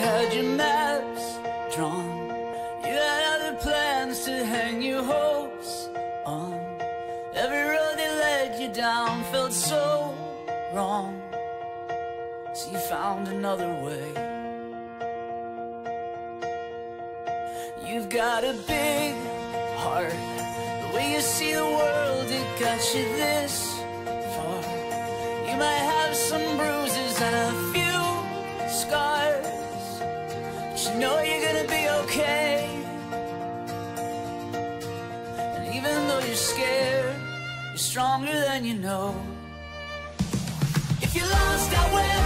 had your maps drawn, you had other plans to hang your hopes on. Every road that led you down felt so wrong, so you found another way. You've got a big heart, the way you see the world, it got you this far. You might have some bruises and a few scars, but you know you're gonna be okay. And even though you're scared, you're stronger than you know. If you're lost out west,